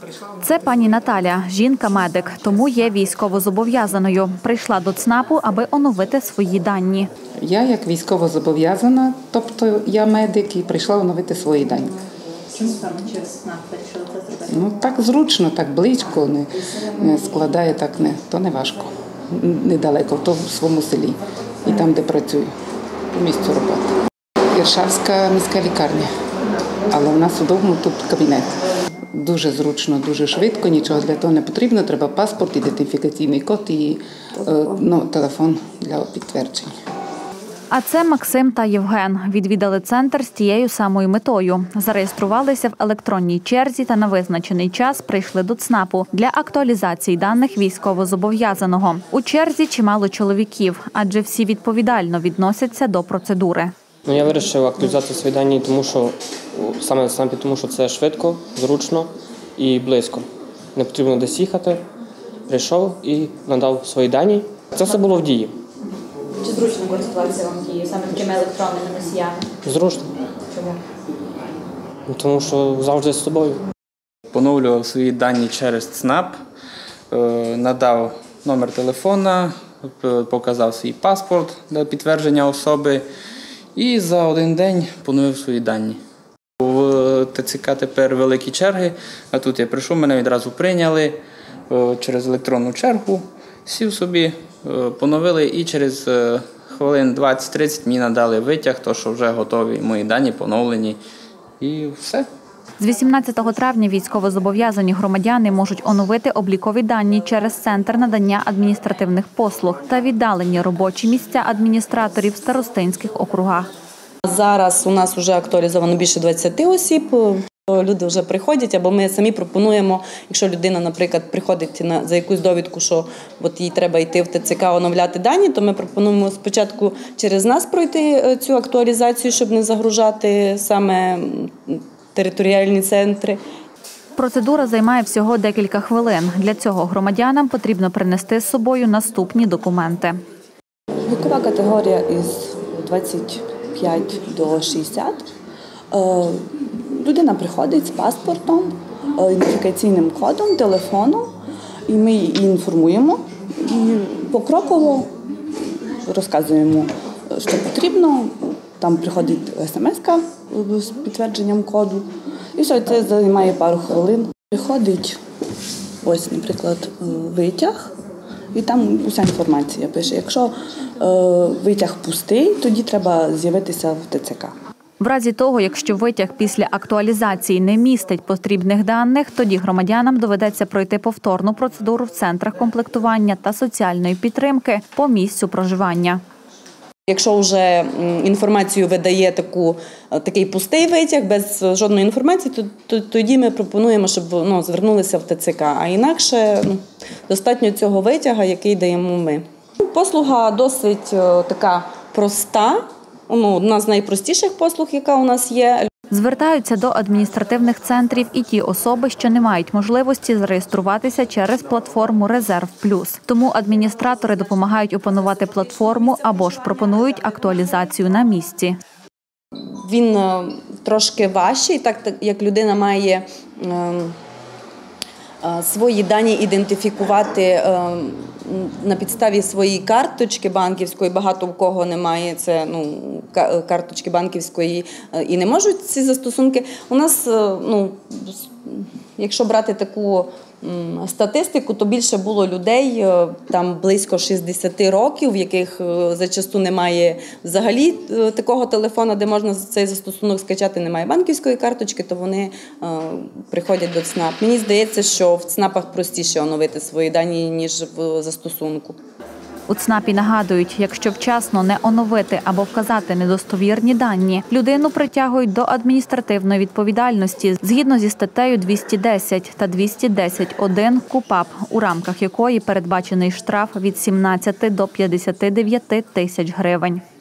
Це пані Наталя, жінка-медик, тому є військовозобов'язаною. Прийшла до ЦНАПу, аби оновити свої дані. Я як військовозобов'язана, тобто я медик, і прийшла оновити свої дані. Чому саме через ЦНАП вирішили це зробити? Так зручно, так близько, не складає, то не важко. Недалеко, то в своєму селі і там, де працюю, по місцю роботи. Іршавська міська лікарня, але в нас удобно тут кабінет. Дуже зручно, дуже швидко, нічого для того не потрібно. Треба паспорт, ідентифікаційний код і телефон для підтвердження. А це Максим та Євген. Відвідали центр з тією самою метою. Зареєструвалися в електронній черзі та на визначений час прийшли до ЦНАПу для актуалізації даних військовозобов'язаного. У черзі чимало чоловіків, адже всі відповідально відносяться до процедури. Я вирішив актуалізувати свої дані, тому що це швидко, зручно і близько. Не потрібно десь їхати. Прийшов і надав свої дані. Це все було в дії. Чи зручно користуватися вам дією, саме такими електронними носіями? Зручно. Чому? Тому що завжди з собою. Поновлював свої дані через ЦНАП, надав номер телефона, показав свій паспорт для підтвердження особи і за один день поновив свої дані. В ТЦК тепер великі черги, а тут я прийшов, мене відразу прийняли через електронну чергу, сів собі, поновили і через хвилин 20-30 мені надали витяг, то що вже готові мої дані, поновлені і все. З 18 травня військовозобов'язані громадяни можуть оновити облікові дані через Центр надання адміністративних послуг та віддалені робочі місця адміністраторів в старостинських округах. Зараз у нас вже актуалізовано більше 20 осіб. Люди вже приходять, або ми самі пропонуємо, якщо людина, наприклад, приходить за якусь довідку, що їй треба йти в ТЦК оновляти дані, то ми пропонуємо спочатку через нас пройти цю актуалізацію, щоб не загружати саме територіальні центри. Процедура займає всього декілька хвилин. Для цього громадянам потрібно принести з собою наступні документи. Вікова категорія із 25 до 60. Людина приходить з паспортом, ідентифікаційним кодом, телефоном, і ми її інформуємо і покроково розказуємо, що потрібно. Там приходить смс-ка з підтвердженням коду, і все, це займає пару хвилин. Приходить, ось, наприклад, витяг, і там уся інформація пише. Якщо витяг пустий, тоді треба з'явитися в ТЦК. В разі того, якщо витяг після актуалізації не містить потрібних даних, тоді громадянам доведеться пройти повторну процедуру в центрах комплектування та соціальної підтримки по місцю проживання. Якщо вже інформацію видає такий пустий витяг, без жодної інформації, то тоді ми пропонуємо, щоб звернулися в ТЦК. А інакше достатньо цього витяга, який даємо ми. Послуга досить така проста, одна з найпростіших послуг, яка у нас є. Звертаються до адміністративних центрів і ті особи, що не мають можливості зареєструватися через платформу «Резерв Плюс». Тому адміністратори допомагають опанувати платформу або ж пропонують актуалізацію на місці. Він трошки важчий, так як людина має свої дані ідентифікувати на підставі своєї карточки банківської. Багато у кого немає карточки банківської і не можуть ці застосунки. У нас, якщо брати таку статистику, то більше було людей, там близько 60 років, в яких зачасту немає взагалі такого телефона, де можна цей застосунок скачати, немає банківської карточки, то вони приходять до ЦНАП. Мені здається, що в ЦНАПах простіше оновити свої дані, ніж в застосунку. У ЦНАПі нагадують, якщо вчасно не оновити або вказати недостовірні дані, людину притягують до адміністративної відповідальності згідно зі статтею 210 та 210.1 КУпАП, у рамках якої передбачений штраф від 17 до 59 тисяч гривень.